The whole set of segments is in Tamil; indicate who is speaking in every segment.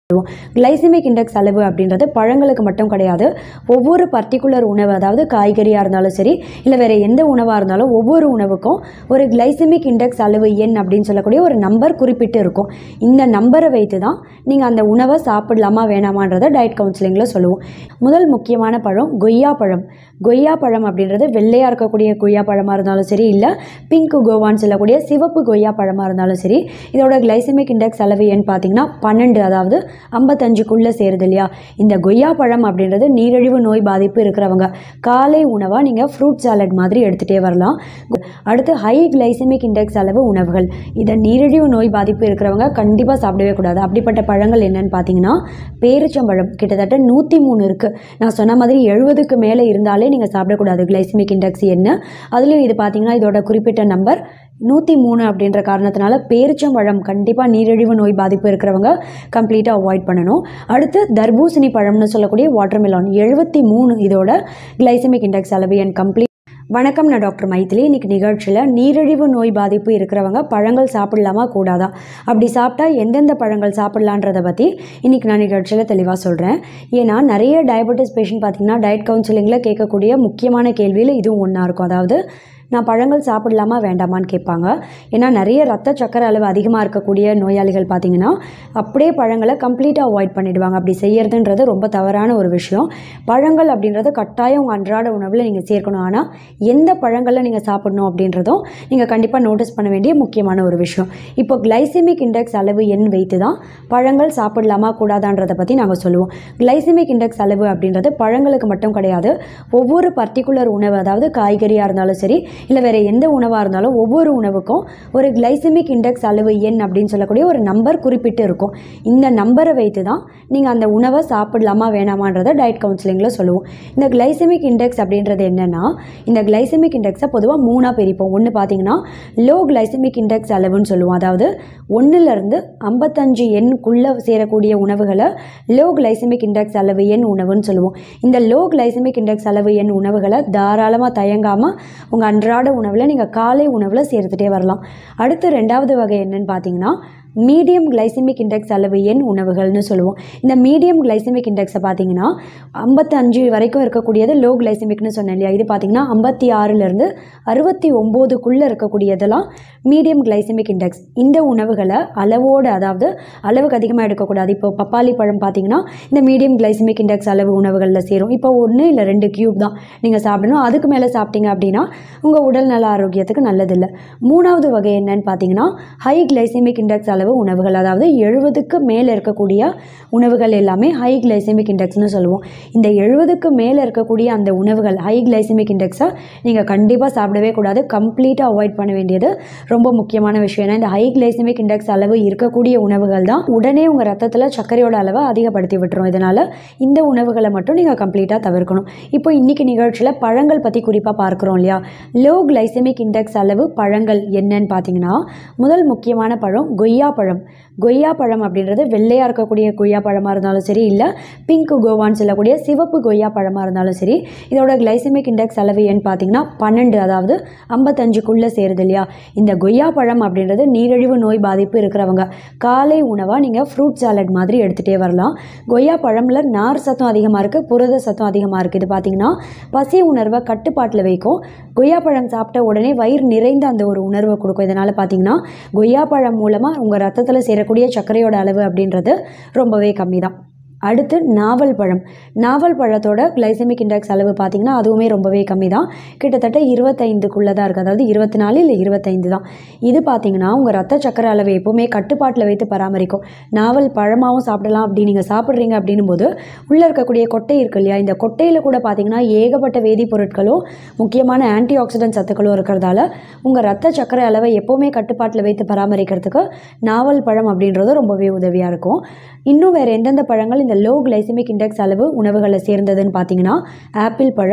Speaker 1: கிளைசிமிக் இண்டெக்ஸ் அளவு அப்படின்றது பழங்களுக்கு மட்டும் கிடையாது. ஒவ்வொரு பர்டிகுலர் உணவு, அதாவது காய்கறியாக இருந்தாலும் சரி, இல்லை வேறு எந்த உணவாக இருந்தாலும் ஒவ்வொரு உணவுக்கும் ஒரு கிளைசிமிக் இண்டெக்ஸ் அளவு எண் அப்படின்னு சொல்லக்கூடிய ஒரு நம்பர் குறிப்பிட்டு இருக்கும். இந்த நம்பரை வைத்து தான் நீங்கள் அந்த உணவை சாப்பிடலாமா வேணாமான்றதை டயட் கவுன்சிலிங்கில் சொல்லுவோம். முதல் முக்கியமான பழம் கொய்யா பழம். கொய்யா பழம் அப்படின்றது வெள்ளையாக இருக்கக்கூடிய கொய்யா பழமாக இருந்தாலும் சரி, இல்லை பிங்க் கோவான்னு சொல்லக்கூடிய சிவப்பு கொய்யா பழமாக இருந்தாலும் சரி, இதோட கிளைசிமிக் இண்டெக்ஸ் அளவு எண் பார்த்தீங்கன்னா 12, அதாவது 55க்குள்ளே சேருது இல்லையா. இந்த கொய்யா பழம் அப்படின்றது நீரிழிவு நோய் பாதிப்பு இருக்கிறவங்க காலை உணவாக நீங்கள் ஃப்ரூட் சாலட் மாதிரி எடுத்துகிட்டே வரலாம். அடுத்து ஹை கிளைசிமிக் இண்டெக்ஸ் அளவு உணவுகள். இதை நீரிழிவு நோய் பாதிப்பு இருக்கிறவங்க கண்டிப்பாக சாப்பிடவே கூடாது. அப்படிப்பட்ட பழங்கள் என்னன்னு பார்த்தீங்கன்னா பேரிச்சம்பழம். கிட்டத்தட்ட 103 இருக்குது. நான் சொன்ன மாதிரி 70க்கு மேலே இருந்தாலே நீங்கள் சாப்பிடக்கூடாது கிளைசிமிக் இண்டெக்ஸ் என்ன. அதுலேயும் இது பார்த்தீங்கன்னா இதோட குறிப்பிட்ட நம்பர் 103 அப்படின்ற காரணத்தினால பேரிச்சம்பழம் கண்டிப்பாக நீரிழிவு நோய் பாதிப்பு இருக்கிறவங்க கம்ப்ளீட்டாக அவாய்ட் பண்ணணும். அடுத்து தர்பூசணி பழம்னு சொல்லக்கூடிய வாட்டர்மெலான் 73 இதோட கிளைசிமிக் இண்டெக்ஸ் அளவு எண் கம்ப்ளீட். வணக்கம், நான் டாக்டர் மைத்திலி. இன்றைக்கி நிகழ்ச்சியில் நீரிழிவு நோய் பாதிப்பு இருக்கிறவங்க பழங்கள் சாப்பிடலாமா கூடாதா, அப்படி சாப்பிட்டா எந்தெந்த பழங்கள் சாப்பிடலான்றதை பற்றி இன்றைக்கி நான் நிகழ்ச்சியில் தெளிவாக சொல்கிறேன். ஏன்னா நிறைய டயபெட்டிஸ் பேஷண்ட் பார்த்திங்கன்னா டயட் கவுன்சிலிங்கில் கேட்கக்கூடிய முக்கியமான கேள்வியில் இதுவும் ஒன்றா இருக்கும். அதாவது நான் பழங்கள் சாப்பிடலாமா வேண்டாமான்னு கேட்பாங்க. ஏன்னா நிறைய ரத்த சக்கரை அளவு அதிகமாக இருக்கக்கூடிய நோயாளிகள் பார்த்திங்கன்னா அப்படியே பழங்களை கம்ப்ளீட்டாக அவாய்ட் பண்ணிவிடுவாங்க. அப்படி செய்யறதுன்றது ரொம்ப தவறான ஒரு விஷயம். பழங்கள் அப்படின்றது கட்டாயம் உங்கள் அன்றாட உணவில் நீங்கள் சேர்க்கணும். ஆனால் எந்த பழங்களை நீங்கள் சாப்பிடணும் அப்படின்றதும் நீங்கள் கண்டிப்பாக நோட்டீஸ் பண்ண வேண்டிய முக்கியமான ஒரு விஷயம். இப்போ கிளைசிமிக் இண்டெக்ஸ் அளவு எண் வைத்து தான் பழங்கள் சாப்பிடலாமா கூடாதான்றதை பற்றி நாங்கள் சொல்லுவோம். கிளைசிமிக் இண்டெக்ஸ் அளவு அப்படின்றது பழங்களுக்கு மட்டும் கிடையாது. ஒவ்வொரு பர்டிகுலர் உணவு, அதாவது காய்கறியாக இருந்தாலும் சரி, இல்லை வேறு எந்த உணவாக இருந்தாலும் ஒவ்வொரு உணவுக்கும் ஒரு கிளைசிமிக் இண்டெக்ஸ் அளவு எண் அப்படின்னு சொல்லக்கூடிய ஒரு நம்பர் குறிப்பிட்டு இருக்கும். இந்த நம்பரை வைத்து தான் நீங்கள் அந்த உணவை சாப்பிடலாமா வேணாமான்றதை டயட் கவுன்சிலிங்கில் சொல்லுவோம். இந்த கிளைசிமிக் இண்டெக்ஸ் அப்படின்றது என்னென்னா, இந்த கிளைசிமிக் இண்டெக்ஸை பொதுவாக 3ஆக பிரிப்போம். ஒன்று பார்த்தீங்கன்னா லோ கிளைசிமிக் இண்டெக்ஸ் அளவுன்னு சொல்லுவோம். அதாவது 1லேருந்து 55 எண்ணுக்குள்ளே சேரக்கூடிய உணவுகளை லோ கிளைசிமிக் இண்டெக்ஸ் அளவு எண் உணவுன்னு சொல்லுவோம். இந்த லோ கிளைசிமிக் இண்டெக்ஸ் அளவு எண் உணவுகளை தாராளமாக தயங்காமல் உங்கள் அன்றாட உணவில் நீங்கள் காலை உணவில் சேர்த்துட்டே வரலாம். அடுத்து 2வது வகை என்னன்னு பார்த்தீங்கன்னா மீடியம் கிளைசிமிக் இண்டெக்ஸ் அளவு எண் உணவுகள்னு சொல்லுவோம். இந்த மீடியம் கிளைசிமிக் இண்டெக்ஸை பார்த்தீங்கன்னா 55 வரைக்கும் இருக்கக்கூடியது லோ கிளைசிமிக்னு சொன்னேன் இல்லையா. இது பார்த்தீங்கன்னா 56லேருந்து 69க்குள்ளே இருக்கக்கூடியதெல்லாம் மீடியம் கிளைசிமிக் இண்டெக்ஸ். இந்த உணவுகளை அளவோடு, அதாவது அளவுக்கு அதிகமாக எடுக்கக்கூடாது. இப்போ பப்பாளி பழம் பார்த்தீங்கன்னா இந்த மீடியம் கிளைசிமிக் இண்டெக்ஸ் அளவு உணவுகளில் சேரும். இப்போ 1 இல்லை 2 கியூப் தான் நீங்கள் சாப்பிடணும். அதுக்கு மேலே சாப்பிட்டீங்க அப்படின்னா உங்கள் உடல் நல ஆரோக்கியத்துக்கு நல்லதில்லை. 3வது வகை என்னன்னு பார்த்தீங்கன்னா ஹை கிளைசிமிக் இண்டெக்ஸ் அளவு உணவுகள். அதாவது 70க்கு மேலே இருக்கக்கூடிய உணவுகள் எல்லாமே ஹை கிளைசிமிக் இண்டெக்ஸ்னு சொல்லுவோம். இந்த 70க்கு மேலே இருக்கக்கூடிய அந்த உணவுகள் ஹை கிளைசிமிக் இண்டெக்ஸை நீங்கள் கண்டிப்பாக சாப்பிடவே கூடாது. கம்ப்ளீட்டாக அவாய்ட் பண்ண வேண்டியது ரொம்ப முக்கியமான விஷயம். ஏன்னா இந்த ஹை கிளைசிமிக் இண்டெக்ஸ் அளவு இருக்கக்கூடிய உணவுகள் தான் உடனே உங்கள் ரத்தத்தில் சர்க்கரையோட அளவை அதிகப்படுத்தி விட்டுரும். இதனால் இந்த உணவுகளை மட்டும் நீங்கள் கம்ப்ளீட்டாக தவிர்க்கணும். இப்போ இன்றைக்கி நிகழ்ச்சியில் பழங்கள் பற்றி குறிப்பாக பார்க்குறோம் இல்லையா. லோ கிளைசிமிக் இண்டெக்ஸ் அளவு பழங்கள் என்னன்னு பார்த்தீங்கன்னா முதல் முக்கியமான பழம் கொய்யா பழம். கொய்யா பழம் அப்படின்றது வெள்ளையாக இருக்கக்கூடிய கொய்யா பழமாக இருந்தாலும் சரி, இல்லை பிங்க் கோவான்னு சொல்லக்கூடிய சிவப்பு கொய்யா பழமாக இருந்தாலும் சரி, இதோட கிளைசிமிக் இண்டெக்ஸ் அளவு எண் பார்த்தீங்கன்னா 12, அதாவது 55க்குள்ளே சேருது இல்லையா. இந்த கொய்யா பழம் அப்படின்றது நீரிழிவு நோய் பாதிப்பு இருக்கிறவங்க காலை உணவாக நீங்கள் ஃப்ரூட் சாலட் மாதிரி எடுத்துகிட்டே வரலாம். கொய்யா பழமில் நார் சத்தம் அதிகமாக இருக்குது, புரத சத்தம் அதிகமாக இருக்குது. இது பார்த்தீங்கன்னா பசி உணர்வை கட்டுப்பாட்டில் வைக்கும். கொய்யா பழம் சாப்பிட்ட உடனே வயிறு நிறைந்த அந்த ஒரு உணர்வை கொடுக்கும். இதனால் பார்த்தீங்கன்னா கொய்யா பழம் மூலமாக உங்கள் ரத்தத்தில் சேரக்கூடிய சர்க்கரையோட அளவு அப்படின்றது ரொம்பவே கம்மி தான். அடுத்து நாவல் பழம். நாவல் பழத்தோட கிளைசிமிக் இண்டெக்ஸ் அளவு பார்த்திங்கன்னா அதுவுமே ரொம்பவே கம்மி தான். கிட்டத்தட்ட 25க்குள்ளே தான் இருக்குது. அதாவது 24 இல்லை 25 தான். இது பார்த்திங்கன்னா உங்கள் ரத்த சக்கரை அளவை எப்போவுமே கட்டுப்பாட்டில் வைத்து பராமரிக்கும். நாவல் பழமாகவும் சாப்பிடலாம். அப்படி நீங்கள் சாப்பிட்றீங்க அப்படின்னும் போது உள்ளே இருக்கக்கூடிய கொட்டை இருக்கு இல்லையா, இந்த கொட்டையில் கூட பார்த்திங்கன்னா ஏகப்பட்ட வேதிப்பொருட்களும் முக்கியமான ஆன்டி ஆக்சிடென்ட் சத்துக்களும் இருக்கிறதால உங்கள் ரத்த சக்கரை அளவை எப்போவுமே கட்டுப்பாட்டில் வைத்து பராமரிக்கிறதுக்கு நாவல் பழம் அப்படின்றது ரொம்பவே உதவியாக இருக்கும். இன்னும் வேறு எந்தெந்த பழங்கள் இந்த லோ கிளைசிமிக் இண்டெக்ஸ் அளவு உணவுகளை சேர்ந்ததுன்னு பார்த்தீங்கன்னா ஆப்பிள் பழம்,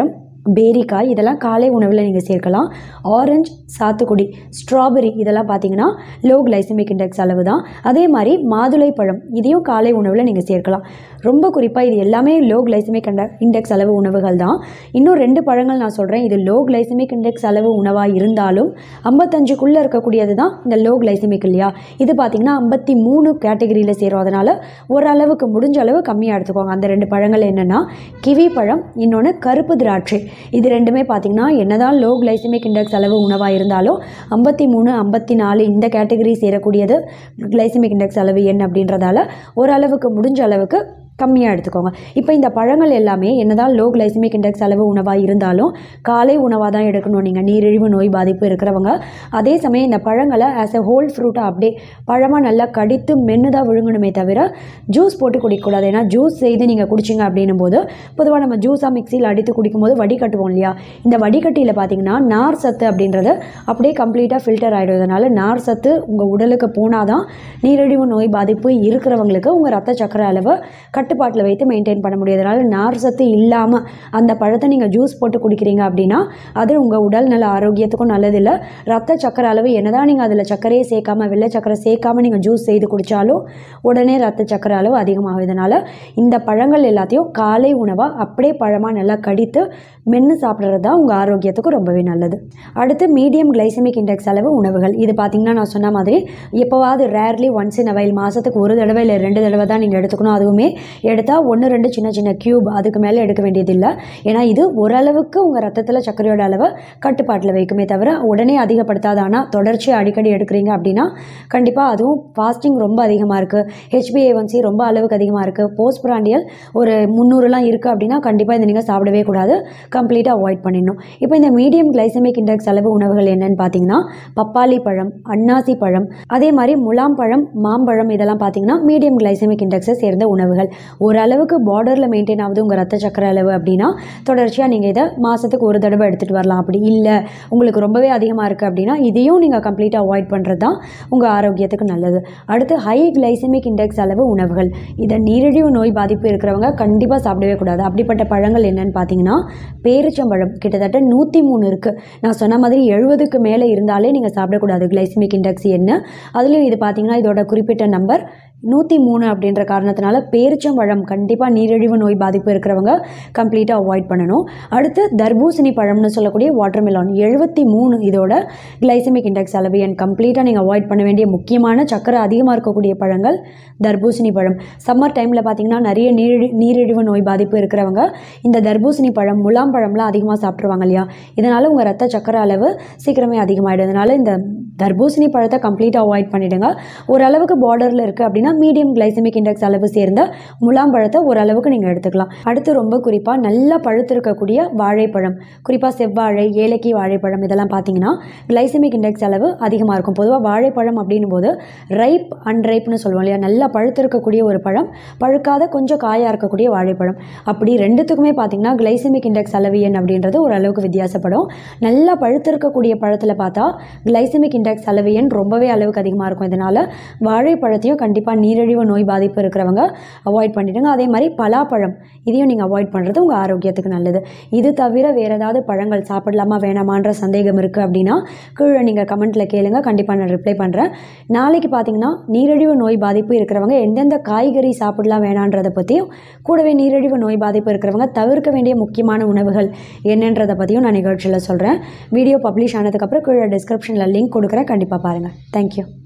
Speaker 1: பேரிக்காய் இதெல்லாம் காலை உணவில் நீங்கள் சேர்க்கலாம். ஆரஞ்சு, சாத்துக்குடி, ஸ்ட்ராபெரி இதெல்லாம் பார்த்தீங்கன்னா லோ கிளைசமிக் இண்டெக்ஸ் அளவு தான். அதே மாதிரி மாதுளை பழம் இதையும் காலை உணவில் நீங்கள் சேர்க்கலாம். ரொம்ப குறிப்பாக இது எல்லாமே லோ கிளைசமிக் இண்டெக்ஸ் அளவு உணவுகள் தான். இன்னும் 2 பழங்கள் நான் சொல்கிறேன். இது லோ கிளைசமிக் இண்டெக்ஸ் அளவு உணவாக இருந்தாலும் 55க்குள்ளே இருக்கக்கூடியது தான் இந்த லோ கிளைசமிக் இல்லையா. இது பார்த்திங்கன்னா 53 கேட்டகரியில் சேரும். அதனால் ஓரளவுக்கு முடிஞ்ச அளவு கம்மியாக எடுத்துக்கோங்க. அந்த 2 பழங்கள் என்னென்னா கிவி பழம், இன்னொன்று கருப்பு திராட்சை. இது ரெண்டுமே பார்த்திங்கன்னா என்னதான் லோ கிளைசமிக் இண்டெக்ஸ் அளவு உணவாக இருந்தாலும் 53, 54 இந்த கேட்டகரி சேரக்கூடியது கிளைசமிக் இண்டெக்ஸ் அளவு என்ன அப்படின்றதால ஓரளவுக்கு முடிஞ்ச அளவுக்கு கம்மியாக எடுத்துக்கோங்க. இப்போ இந்த பழங்கள் எல்லாமே என்னதான் லோ கிளைசமிக் இண்டெக்ஸ் அளவு உணவாக இருந்தாலும் காலை உணவாக தான் எடுக்கணும் நீங்கள், நீரிழிவு நோய் பாதிப்பு இருக்கிறவங்க. அதே சமயம் இந்த பழங்களை ஆஸ் எ ஹோல் ஃப்ரூட்டாக அப்படியே பழமாக நல்லா கடித்து மென்று தான் விழுங்கணுமே தவிர ஜூஸ் போட்டு குடிக்கக்கூடாது. ஏன்னா ஜூஸ் செய்து நீங்கள் குடிச்சிங்க அப்படின்னும் போது பொதுவாக நம்ம ஜூஸாக மிக்சியில் அடித்து குடிக்கும்போது வடிகட்டுவோம் இல்லையா. இந்த வடிகட்டியில் பார்த்திங்கன்னா நார் சத்து அப்படின்றது அப்படியே கம்ப்ளீட்டாக ஃபில்டர் ஆகிடுவதனால நார் சத்து உங்கள் உடலுக்கு போனால் தான் நீரிழிவு நோய் பாதிப்பு இருக்கிறவங்களுக்கு உங்கள் ரத்த சக்கரை அளவு கட்டுப்பாட்டில் வைத்து மெயின்டைன் பண்ண முடியாதனால நார் சத்து இல்லாமல் அந்த பழத்தை நீங்கள் ஜூஸ் போட்டு குடிக்கிறீங்க அப்படின்னா அது உங்கள் உடல் நல ஆரோக்கியத்துக்கும் நல்லதில்லை. ரத்த சக்கரை அளவு என்னதான் நீங்கள் அதில் சர்க்கரையே சேர்க்காமல் வெள்ளை சக்கரை சேர்க்காமல் நீங்கள் ஜூஸ் செய்து குடித்தாலும் உடனே ரத்த சக்கரை அளவு அதிகமாகும். இதனால் இந்த பழங்கள் எல்லாத்தையும் காலை உணவாக அப்படியே பழமாக நல்லா கடித்து மென்று சாப்பிட்றது தான் உங்கள் ஆரோக்கியத்துக்கும் ரொம்பவே நல்லது. அடுத்து மீடியம் கிளைசமிக் இண்டெக்ஸ் அளவு உணவுகள். இது பார்த்திங்கன்னா நான் சொன்ன மாதிரி எப்போவாது rarely once in a while மாதத்துக்கு 1 தடவை இல்லை 2 தடவை தான் நீங்கள் எடுத்துக்கணும். அதுவுமே எடுத்தால் 1-2 சின்ன சின்ன க்யூப், அதுக்கு மேலே எடுக்க வேண்டியதில்லை. ஏன்னா இது ஓரளவுக்கு உங்கள் ரத்தத்தில் சர்க்கரையோட அளவை கட்டுப்பாட்டில் வைக்குமே தவிர உடனே அதிகப்படுத்தாது. ஆனால் தொடர்ச்சியாக அடிக்கடி எடுக்கிறீங்க அப்படின்னா கண்டிப்பாக அதுவும் ஃபாஸ்டிங் ரொம்ப அதிகமாக இருக்குது, HbA1c ரொம்ப அளவுக்கு அதிகமாக இருக்குது, போஸ்ட் பிராண்டியல் ஒரு 300லாம் இருக்குது அப்படின்னா கண்டிப்பாக இதை நீங்கள் சாப்பிடவே கூடாது, கம்ப்ளீட்டாக அவாய்ட் பண்ணிடணும். இப்போ இந்த மீடியம் கிளைசமிக் இண்டெக்ஸ் அளவு உணவுகள் என்னென்னு பார்த்தீங்கன்னா பப்பாளி பழம், அன்னாசி பழம், அதே மாதிரி முலாம் பழம், மாம்பழம் இதெல்லாம் பார்த்தீங்கன்னா மீடியம் கிளைசமிக் இண்டெக்ஸை சேர்ந்த உணவுகள். ஓரளவுக்கு பார்டரில் மெயின்டைன் ஆகுது உங்கள் ரத்த சக்கரை அளவு அப்படின்னா தொடர்ச்சியாக நீங்கள் இதை மாதத்துக்கு 1 தடவை எடுத்துகிட்டு வரலாம். அப்படி இல்லை உங்களுக்கு ரொம்பவே அதிகமாக இருக்குது அப்படின்னா இதையும் நீங்கள் கம்ப்ளீட்டாக அவாய்ட் பண்ணுறது தான் உங்கள் ஆரோக்கியத்துக்கு நல்லது. அடுத்து ஹை கிளைசமிக் இண்டெக்ஸ் அளவு உணவுகள். இதை நீரிழிவு நோய் பாதிப்பு இருக்கிறவங்க கண்டிப்பாக சாப்பிடவே கூடாது. அப்படிப்பட்ட பழங்கள் என்னென்னு பார்த்தீங்கன்னா பேரிச்சம்பழம் கிட்டத்தட்ட 103 இருக்குது. நான் சொன்ன மாதிரி 70க்கு மேலே இருந்தாலே நீங்கள் சாப்பிடக்கூடாது கிளைசமிக் இண்டெக்ஸ் என்ன. அதுலேயும் இது பார்த்தீங்கன்னா இதோட குறிப்பிட்ட நம்பர் 103 அப்படின்ற காரணத்தினால பேரிச்சம்பழம் கண்டிப்பாக நீரிழிவு நோய் பாதிப்பு இருக்கிறவங்க கம்ப்ளீட்டாக அவாய்ட் பண்ணணும். அடுத்து தர்பூசணி பழம்னு சொல்லக்கூடிய வாட்டர்மெலான் 73 இதோட கிளைசமிக் இண்டெக்ஸ் அளவு எண். கம்ப்ளீட்டாக நீங்கள் அவாய்ட் பண்ண வேண்டிய முக்கியமான சக்கரை அதிகமாக இருக்கக்கூடிய பழங்கள் தர்பூசணி பழம். சம்மர் டைமில் பார்த்திங்கன்னா நிறைய நீரிழிவு நோய் பாதிப்பு இருக்கிறவங்க இந்த தர்பூசணி பழம், முலாம் பழம்லாம் அதிகமாக சாப்பிட்ருவாங்க இல்லையா. இதனால் உங்கள் ரத்த சக்கரை அளவு சீக்கிரமே அதிகமாகிடும். அதனால் இந்த தர்பூசணி பழத்தை கம்ப்ளீட்டாக அவாய்ட் பண்ணிவிடுங்க. ஓரளவுக்கு பார்டரில் இருக்குது அப்படின்னா மீடியம் கிளைசமிக் இண்டெக்ஸ் அளவு சேர்ந்த முலாம் பழத்தை ஓரளவுக்கு நீங்கள் எடுத்துக்கலாம். அடுத்து ரொம்ப குறிப்பாக நல்லா பழுத்திருக்கக்கூடிய வாழைப்பழம், குறிப்பாக செவ்வாழை, ஏலக்கி வாழைப்பழம் இதெல்லாம் பார்த்தீங்கன்னா கிளைசமிக் இண்டெக்ஸ் அளவு அதிகமாக இருக்கும். பொதுவாக வாழைப்பழம் அப்படின்னும் போது ரைப் அன்ரைப்னு சொல்லுவோம் இல்லையா. நல்லா பழுத்திருக்கக்கூடிய ஒரு பழம், பழுக்காத கொஞ்சம் காயாக இருக்கக்கூடிய வாழைப்பழம், அப்படி ரெண்டுத்துக்குமே பார்த்தீங்கன்னா கிளைசமிக் இண்டெக்ஸ் அளவு எண் அப்படின்றது ஓரளவுக்கு வித்தியாசப்படும். நல்லா பழுத்திருக்கக்கூடிய பழத்தில் பார்த்தா கிளைசமிக் இண்டெக்ஸ் அளவு எண் ரொம்பவே அளவுக்கு அதிகமாக இருக்கும். இதனால் வாழைப்பழத்தையும் கண்டிப்பாக நீரிழிவு நோய் பாதிப்பு இருக்கிறவங்க அவாய்ட் பண்ணிவிடுங்க. அதே மாதிரி பலாப்பழம் இதையும் நீங்கள் அவாய்ட் பண்ணுறது உங்கள் ஆரோக்கியத்துக்கு நல்லது. இது தவிர வேறு ஏதாவது பழங்கள் சாப்பிடலாமா வேணாமான்ற சந்தேகம் இருக்குது அப்படின்னா கீழே நீங்கள் கமெண்ட்டில் கேளுங்க, கண்டிப்பாக நான் ரிப்ளை பண்ணுறேன். நாளைக்கு பார்த்தீங்கன்னா நீரிழிவு நோய் பாதிப்பு இருக்கிறவங்க எந்தெந்த காய்கறி சாப்பிடலாம் வேணான்றதை பற்றியும், கூடவே நீரிழிவு நோய் பாதிப்பு இருக்கிறவங்க தவிர்க்க வேண்டிய முக்கியமான உணவுகள் என்னன்றதை பற்றியும் நான் நிகழ்ச்சியில் சொல்கிறேன். வீடியோ பப்ளிஷ் ஆனதுக்கப்புறம் கீழே டிஸ்கிரிப்ஷனில் லிங்க் கொடுக்குறேன், கண்டிப்பாக பாருங்கள். தேங்க்யூ.